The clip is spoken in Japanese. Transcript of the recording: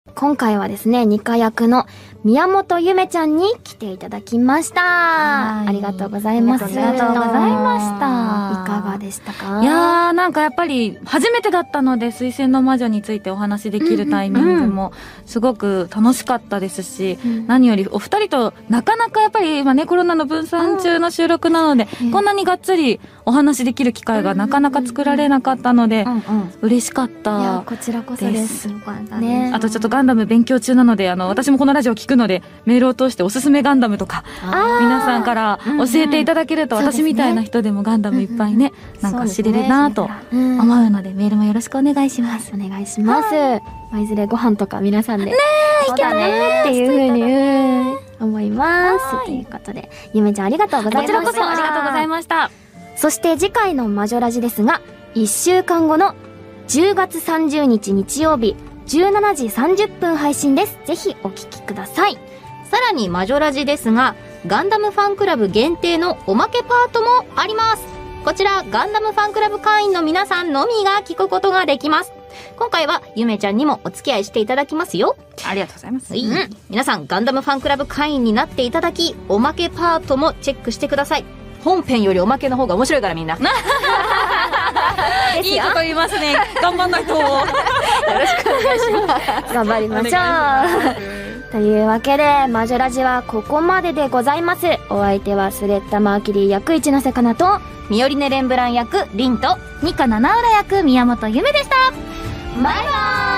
今回はですね、ニカ役の宮本ゆめちゃんに来ていただきました。ありがとうございます。 ありがとうございました。 いかがでしたか？ いやー、なんかやっぱり初めてだったので、水星の魔女についてお話できるタイミングもすごく楽しかったですし、何よりお二人となかなかやっぱり今ね、コロナの分散中の収録なので、こんなにがっつりお話できる機会がなかなか作られなかったので、嬉しかったです。いや、 こちらこそです。 ね、あとちょっとガンダム勉強中なので、私もこのラジオ聞くので、メールを通しておすすめガンダムとか皆さんから教えていただけると、私みたいな人でもガンダムいっぱいね、なんか知れるなと思うので、メールもよろしくお願いします。 お願いします。いずれご飯とか皆さんでね行けたねっていう風に思います。ということで、ゆめちゃんありがとうございました。 こちらこそありがとうございました。 そして次回の魔女ラジですが、1週間後の10月30日日曜日17時30分配信です。ぜひお聞きください。 さらに魔女ラジですが、ガンダムファンクラブ限定のおまけパートもあります。こちらガンダムファンクラブ会員の皆さんのみが聞くことができます。今回はゆめちゃんにもお付き合いしていただきますよ。 ありがとうございます。 皆さんガンダムファンクラブ会員になっていただき、おまけパートもチェックしてください。本編よりおまけの方が面白いからみんな。 いいこと言いますね。頑張んないと。よろしくお願いします。 頑張りましょう。というわけで、魔女ラジはここまででございます。お相手はスレッタ・マーキュリー役一ノ瀬かなと、 ミオリネ・レンブラン役リンと、 ニカ・ナナウラ役宮本ゆめでした。 バイバーイ。